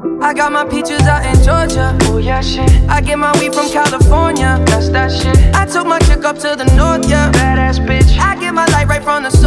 I got my peaches out in Georgia. Oh yeah, shit. I get my weed from California. That's that shit. I took my chick up to the north, yeah. Badass bitch. I get my light right from the